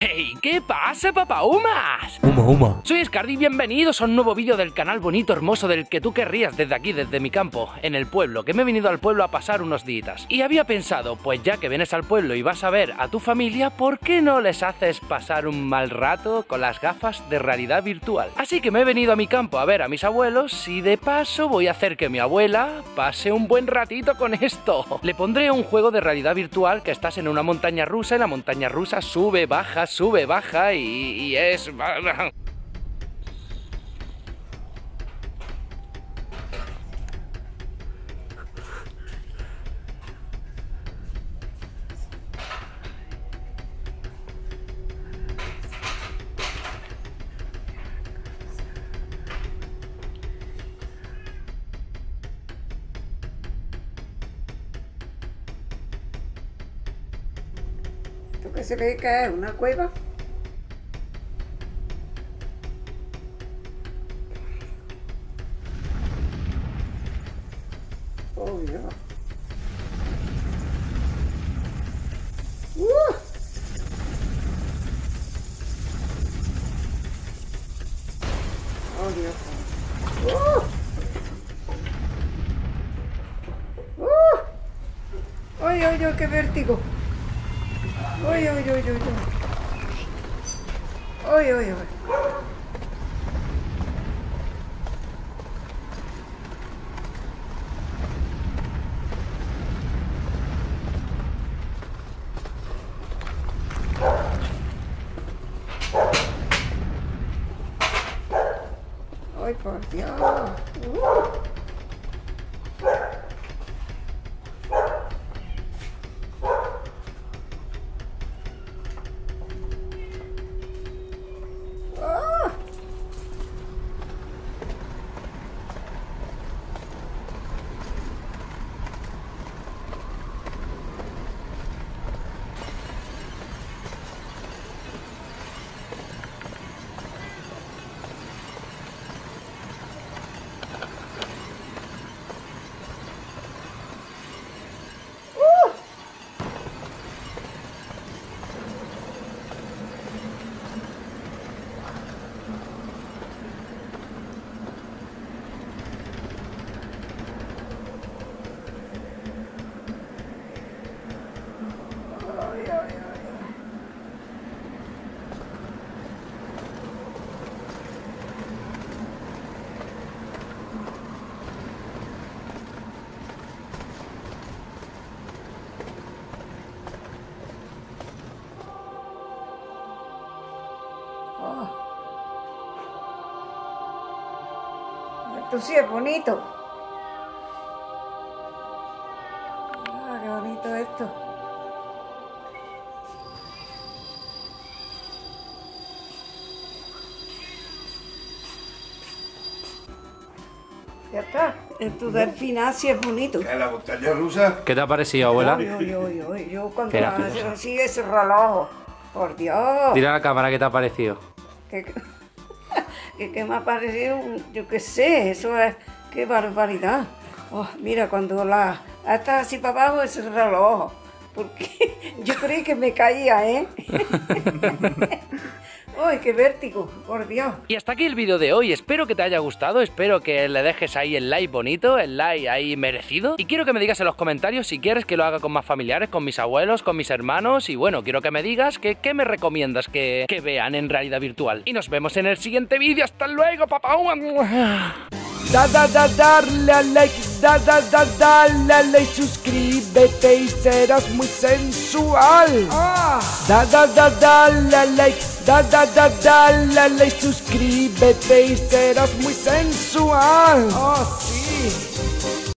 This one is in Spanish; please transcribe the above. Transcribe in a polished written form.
¡Hey! ¿Qué pasa, papaumas? Uma. Soy Scardi y bienvenidos a un nuevo vídeo del canal bonito, hermoso, del que tú querrías desde aquí, desde mi campo, en el pueblo, que me he venido al pueblo a pasar unos días. Y había pensado, pues ya que vienes al pueblo y vas a ver a tu familia, ¿por qué no les haces pasar un mal rato con las gafas de realidad virtual? Así que me he venido a mi campo a ver a mis abuelos y de paso voy a hacer que mi abuela pase un buen ratito con esto. Le pondré un juego de realidad virtual que estás en una montaña rusa y la montaña rusa sube, baja y es... ¿Esto qué se ve que es? ¿Una cueva? Oh, Dios. Oh, Dios. ¡Ay, ay, ay! ¡Qué vértigo! ¡Ay, ay, ay, ay, ay! ¡Ay, ay, ay! ¡Ay, por Dios! Esto sí es bonito. Ah, qué bonito esto. Ya está. Esto del final sí es bonito. ¿Qué es la montaña rusa? ¿Qué te ha parecido, abuela? Yo cuando Espera. así ese reloj. Por Dios. Dile a la cámara qué te ha parecido. Que me ha parecido, yo qué sé, eso es, qué barbaridad. Oh, mira, cuando está así para abajo ese reloj, porque yo creí que me caía, ¿eh? ¡Ay, qué vértigo! ¡Por Dios! Y hasta aquí el vídeo de hoy, espero que te haya gustado, espero que le dejes ahí el like bonito, el like ahí merecido. Y quiero que me digas en los comentarios si quieres que lo haga con más familiares, con mis abuelos, con mis hermanos. Y bueno, quiero que me digas qué me recomiendas que vean en realidad virtual. Y nos vemos en el siguiente vídeo, ¡hasta luego, papá! Darle a like, dale a like, suscríbete y serás muy sensual. Dale a like, dale a like, suscríbete y serás muy sensual. Oh, sí.